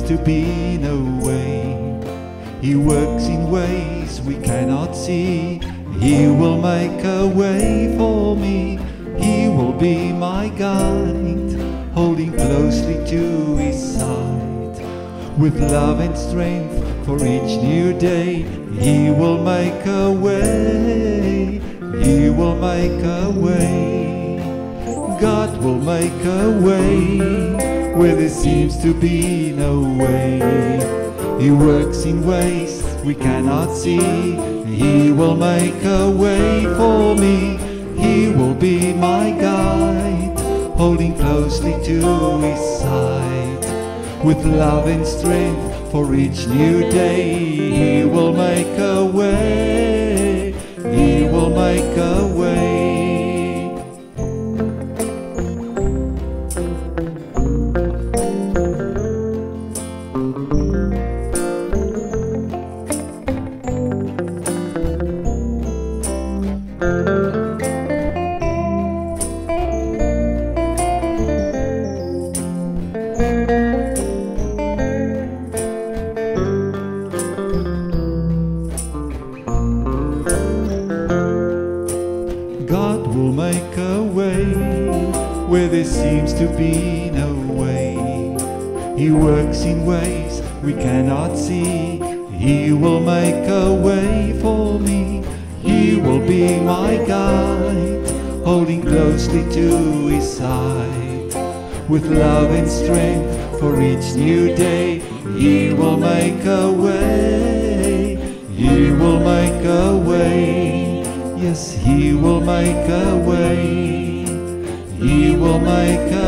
to be no way. He works in ways we cannot see. He will make a way for me. He will be my guide, holding closely to His side. With love and strength for each new day, He will make a way. He will make a way. God will make a way where there seems to be no way. He works in ways we cannot see. He will make a way for me. He will be my guide, holding closely to His side. With love and strength for each new day, He will make a way. He will make a way. God will make a way where there seems to be no way. He works in ways we cannot see. He will make a way for me. He will be my guide, holding closely to His side. With love and strength for each new day, He will make a way. He will make a way. Yes, He will make a way. He will make a